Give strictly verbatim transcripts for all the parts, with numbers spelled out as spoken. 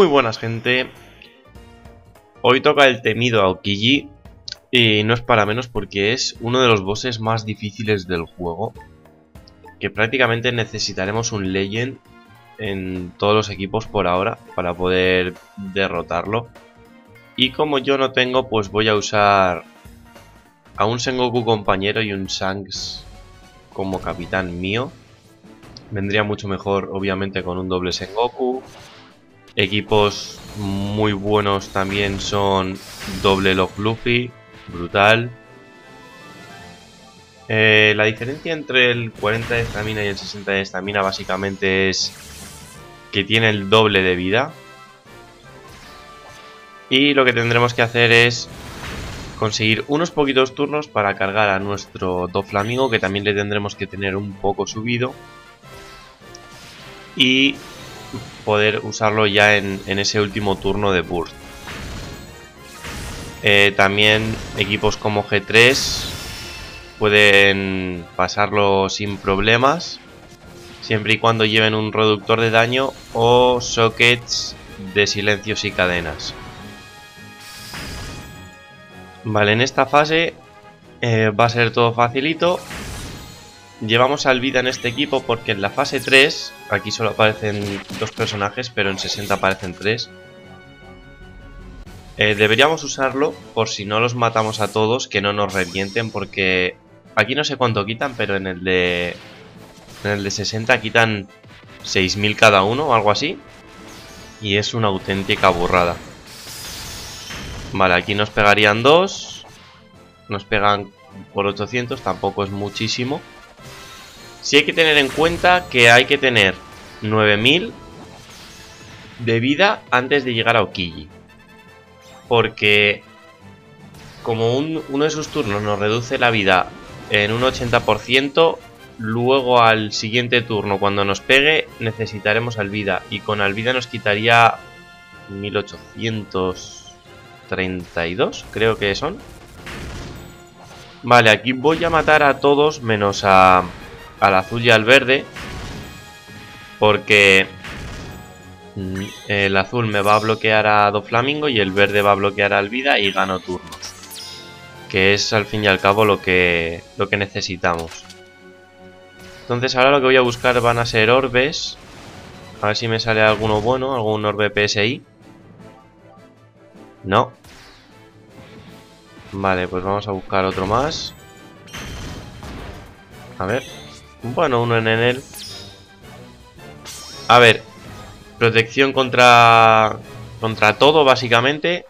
Muy buenas, gente. Hoy toca el temido Aokiji. Y no es para menos porque es uno de los bosses más difíciles del juego. Que prácticamente necesitaremos un Legend en todos los equipos por ahora para poder derrotarlo. Y como yo no tengo, pues voy a usar a un Sengoku compañero y un Shanks como capitán mío. Vendría mucho mejor, obviamente, con un doble Sengoku. Equipos muy buenos también son doble Log Luffy, brutal. Eh, la diferencia entre el cuarenta de estamina y el sesenta de estamina básicamente es que tiene el doble de vida. Y lo que tendremos que hacer es conseguir unos poquitos turnos para cargar a nuestro Doflamingo, que también le tendremos que tener un poco subido. Y poder usarlo ya en, en ese último turno de burst. Eh, también equipos como G tres pueden pasarlo sin problemas, siempre y cuando lleven un reductor de daño o sockets de silencios y cadenas. Vale, en esta fase eh, va a ser todo facilito. Llevamos al vida en este equipo porque en la fase tres, aquí solo aparecen dos personajes, pero en sesenta aparecen tres. Eh, deberíamos usarlo por si no los matamos a todos, que no nos revienten, porque aquí no sé cuánto quitan, pero en el de, en el de sesenta quitan seis mil cada uno o algo así. Y es una auténtica burrada. Vale, aquí nos pegarían dos. Nos pegan por ochocientos, tampoco es muchísimo. Sí hay que tener en cuenta que hay que tener nueve mil de vida antes de llegar a Aokiji. Porque como un, uno de sus turnos nos reduce la vida en un ochenta por ciento, luego al siguiente turno cuando nos pegue necesitaremos Alvida. Y con Alvida nos quitaría mil ochocientos treinta y dos, creo que son. Vale, aquí voy a matar a todos menos a... al azul y al verde, porque el azul me va a bloquear a Doflamingo y el verde va a bloquear a Alvida y gano turnos, que es al fin y al cabo lo que, lo que necesitamos. Entonces ahora lo que voy a buscar van a ser orbes, a ver si me sale alguno bueno, algún orbe P S I. No. Vale, pues vamos a buscar otro más. A ver. Bueno, uno en Enel. A ver, protección contra contra todo, básicamente.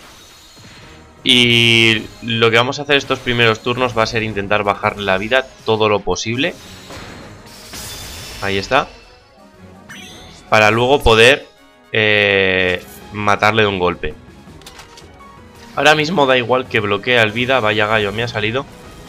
Y lo que vamos a hacer estos primeros turnos va a ser intentar bajarle la vida todo lo posible. Ahí está. Para luego poder eh, matarle de un golpe. Ahora mismo da igual que bloquee al vida. Vaya gallo, me ha salido.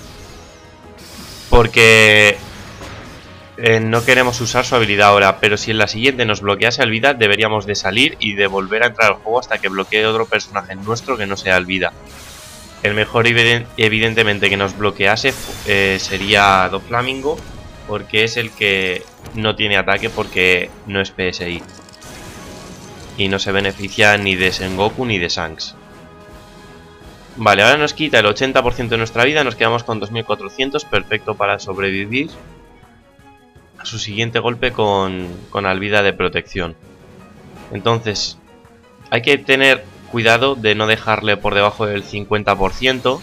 Porque... Eh, no queremos usar su habilidad ahora, pero si en la siguiente nos bloquease Alvida, deberíamos de salir y de volver a entrar al juego hasta que bloquee otro personaje nuestro que no sea Alvida. El mejor evidentemente que nos bloquease eh, sería Doflamingo, porque es el que no tiene ataque porque no es P S I. Y no se beneficia ni de Sengoku ni de Shanks. Vale, ahora nos quita el ochenta por ciento de nuestra vida, nos quedamos con dos mil cuatrocientos, perfecto para sobrevivir su siguiente golpe con, con Alvida de protección. Entonces hay que tener cuidado de no dejarle por debajo del cincuenta por ciento,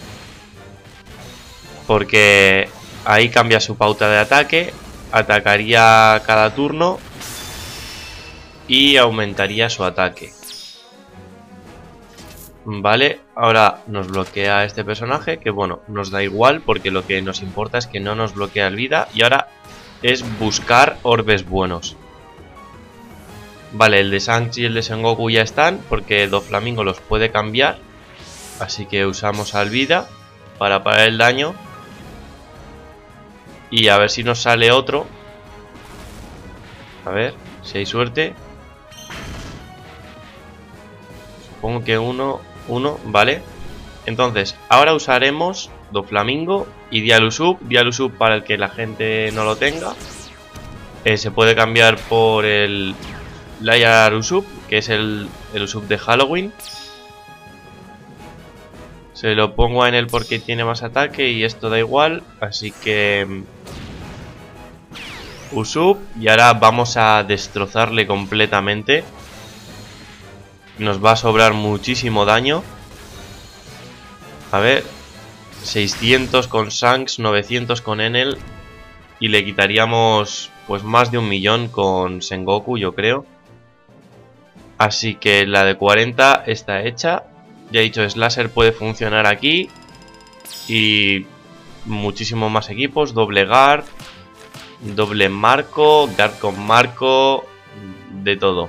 porque ahí cambia su pauta de ataque, atacaría cada turno y aumentaría su ataque. Vale, ahora nos bloquea este personaje, que bueno, nos da igual porque lo que nos importa es que no nos bloquea Alvida. Y ahora es buscar orbes buenos. Vale, el de Shanks y el de Sengoku ya están, porque Doflamingo los puede cambiar. Así que usamos Alvida para parar el daño. Y a ver si nos sale otro. A ver, si hay suerte. Supongo que uno, uno, vale. Entonces, ahora usaremos Doflamingo y Dialusup. Dialusup, para el que la gente no lo tenga, eh, se puede cambiar por el Layarusup, que es el, el Usopp de Halloween. Se lo pongo en él porque tiene más ataque y esto da igual. Así que... Usopp. Y ahora vamos a destrozarle completamente. Nos va a sobrar muchísimo daño. A ver... seiscientos con Shanks, novecientos con Enel. Y le quitaríamos pues más de un millón con Sengoku, yo creo. Así que la de cuarenta está hecha. Ya he dicho, Slasher puede funcionar aquí. Y muchísimo más equipos. Doble guard, doble marco, guard con marco, de todo.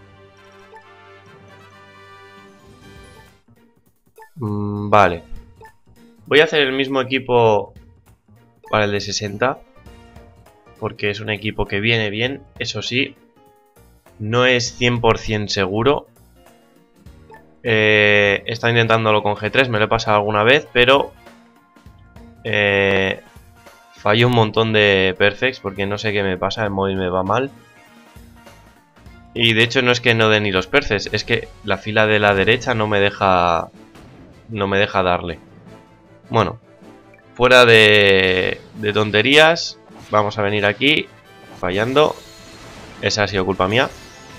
Mm, vale. Voy a hacer el mismo equipo para el de sesenta. Porque es un equipo que viene bien. Eso sí, no es cien por cien seguro. Eh, he estado intentándolo con G tres, me lo he pasado alguna vez, pero eh, fallo un montón de perfects porque no sé qué me pasa, el móvil me va mal. Y de hecho no es que no dé ni los perfects, es que la fila de la derecha no me deja no me deja darle. Bueno, fuera de, de tonterías, vamos a venir aquí, fallando. Esa ha sido culpa mía.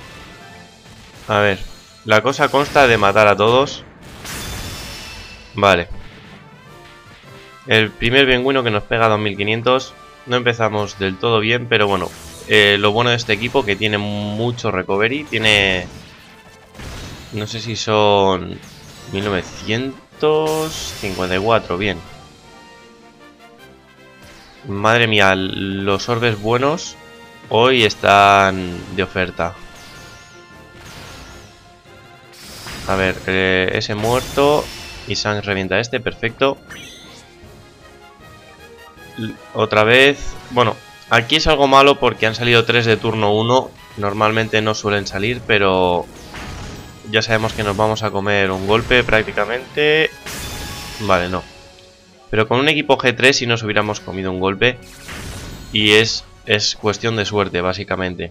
A ver, la cosa consta de matar a todos. Vale. El primer pingüino que nos pega dos mil quinientos. No empezamos del todo bien, pero bueno. Eh, lo bueno de este equipo que tiene mucho recovery. Tiene... no sé si son... mil novecientos cincuenta y cuatro, bien. Madre mía, los orbes buenos hoy están de oferta. A ver, eh, ese muerto. Y Shanks revienta a este, perfecto. L otra vez. Bueno, aquí es algo malo porque han salido tres de turno uno. Normalmente no suelen salir, pero ya sabemos que nos vamos a comer un golpe prácticamente. Vale, no. Pero con un equipo G tres sí nos hubiéramos comido un golpe. Y es, es cuestión de suerte, básicamente.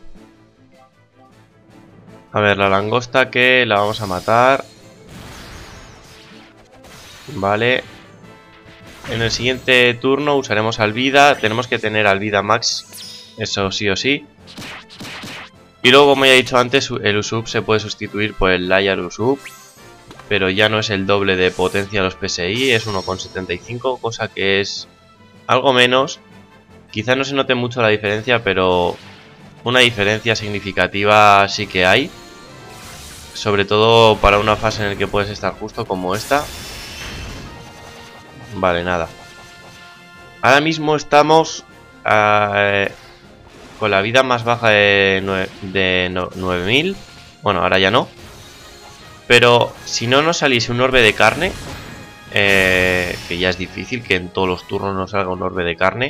A ver, la langosta que la vamos a matar. Vale. En el siguiente turno usaremos Alvida. Tenemos que tener Alvida Max. Eso sí o sí. Y luego, como ya he dicho antes, el Usopp se puede sustituir por el Layar Usopp. Pero ya no es el doble de potencia de los P S I. Es uno coma setenta y cinco, cosa que es algo menos. Quizás no se note mucho la diferencia, pero una diferencia significativa sí que hay. Sobre todo para una fase en la que puedes estar justo como esta. Vale, nada. Ahora mismo estamos uh, con la vida más baja de, nueve, de no, nueve mil. Bueno, ahora ya no. Pero si no nos saliese un orbe de carne, eh, que ya es difícil que en todos los turnos nos salga un orbe de carne,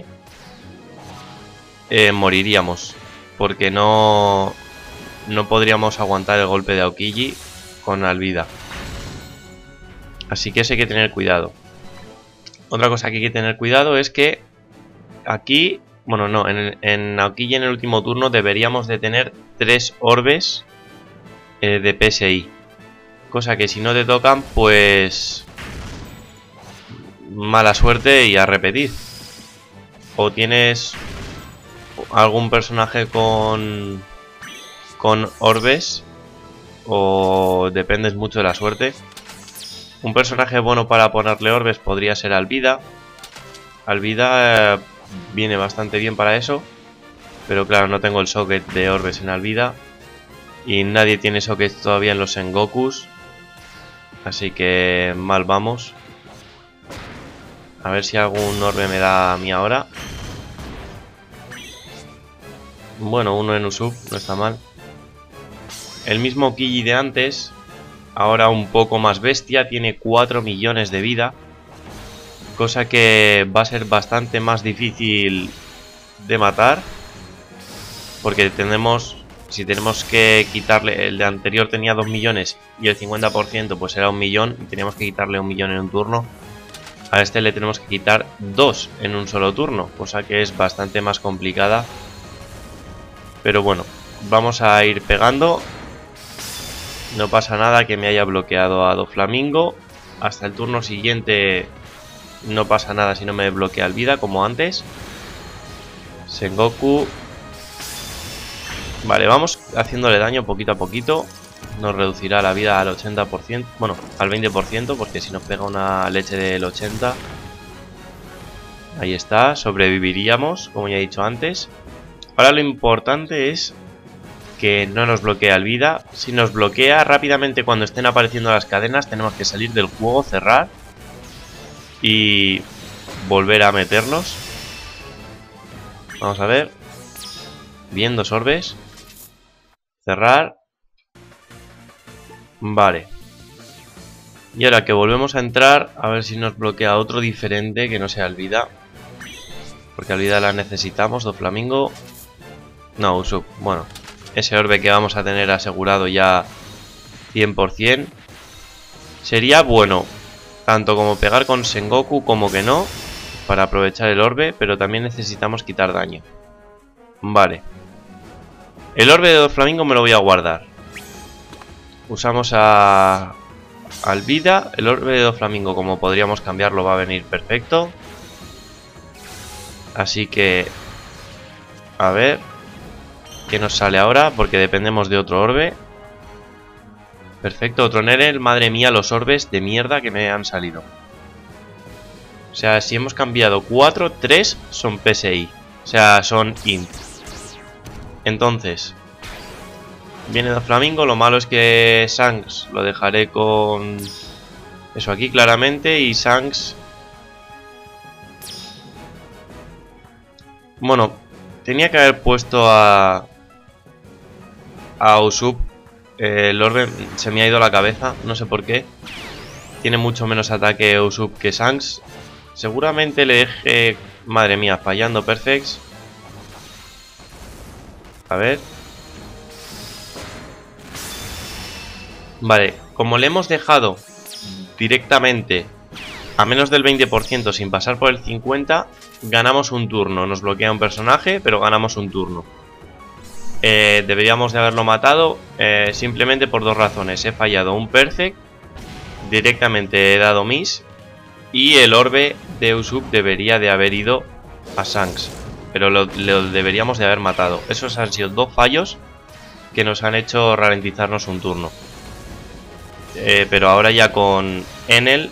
eh, moriríamos. Porque no... no podríamos aguantar el golpe de Aokiji con Alvida. Así que eso hay que tener cuidado. Otra cosa que hay que tener cuidado es que aquí, bueno, no, en, en Aokiji en el último turno deberíamos de tener tres orbes eh, de P S I. Cosa que si no te tocan, pues mala suerte y a repetir. O tienes algún personaje con... con orbes, o dependes mucho de la suerte. Un personaje bueno para ponerle orbes podría ser Alvida. Alvida eh, viene bastante bien para eso, pero claro, no tengo el socket de orbes en Alvida y nadie tiene sockets todavía en los Sengokus, así que mal vamos. A ver si algún orbe me da a mí ahora. Bueno, uno en Usopp, no está mal. El mismo Kiji de antes, ahora un poco más bestia, tiene cuatro millones de vida. Cosa que va a ser bastante más difícil de matar. Porque tenemos, si tenemos que quitarle, el de anterior tenía dos millones y el cincuenta por ciento pues era un millón. Y teníamos que quitarle un millón en un turno. A este le tenemos que quitar dos en un solo turno. Cosa que es bastante más complicada. Pero bueno, vamos a ir pegando. No pasa nada que me haya bloqueado a Doflamingo. Hasta el turno siguiente no pasa nada si no me bloquea el vida, como antes. Sengoku. Vale, vamos haciéndole daño poquito a poquito. Nos reducirá la vida al ochenta por ciento. Bueno, al veinte por ciento, porque si nos pega una leche del ochenta... Ahí está, sobreviviríamos, como ya he dicho antes. Ahora lo importante es que no nos bloquea el vida. Si nos bloquea rápidamente cuando estén apareciendo las cadenas, tenemos que salir del juego, cerrar y volver a meternos. Vamos a ver. Bien, dos orbes. Cerrar. Vale. Y ahora que volvemos a entrar, a ver si nos bloquea otro diferente que no sea el vida. Porque al vida la necesitamos, Doflamingo. No, Usopp. Bueno, ese orbe que vamos a tener asegurado ya cien por cien. Sería bueno, tanto como pegar con Sengoku como que no, para aprovechar el orbe, pero también necesitamos quitar daño. Vale. El orbe de Doflamingo me lo voy a guardar. Usamos a... al vida. El orbe de Doflamingo, como podríamos cambiarlo, va a venir perfecto. Así que... a ver... ¿qué nos sale ahora? Porque dependemos de otro orbe. Perfecto, otro Nerel. Madre mía, los orbes de mierda que me han salido. O sea, si hemos cambiado cuatro, tres son P S I. O sea, son int. Entonces... viene Doflamingo. Lo malo es que Shanks lo dejaré con... eso aquí claramente. Y Shanks... bueno, tenía que haber puesto a... a Usopp. eh, El orbe se me ha ido la cabeza, no sé por qué. Tiene mucho menos ataque Usopp que Shanks. Seguramente le deje... madre mía, fallando Perfects. A ver. Vale, como le hemos dejado directamente a menos del veinte por ciento sin pasar por el cincuenta por ciento, ganamos un turno. Nos bloquea un personaje, pero ganamos un turno. eh, Deberíamos de haberlo matado eh, simplemente por dos razones. He fallado un Perfect, directamente he dado miss, y el orbe de Usopp debería de haber ido a Shanks, pero lo, lo deberíamos de haber matado. Esos han sido dos fallos que nos han hecho ralentizarnos un turno. Eh, pero ahora ya con Enel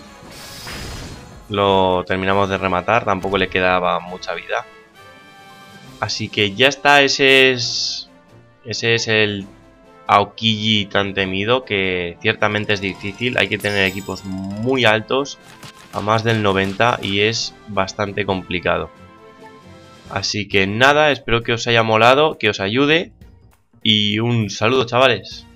lo terminamos de rematar. Tampoco le quedaba mucha vida. Así que ya está. Ese es Ese es el Aokiji tan temido, que ciertamente es difícil. Hay que tener equipos muy altos, a más del noventa, y es bastante complicado. Así que nada, espero que os haya molado, que os ayude, y un saludo, chavales.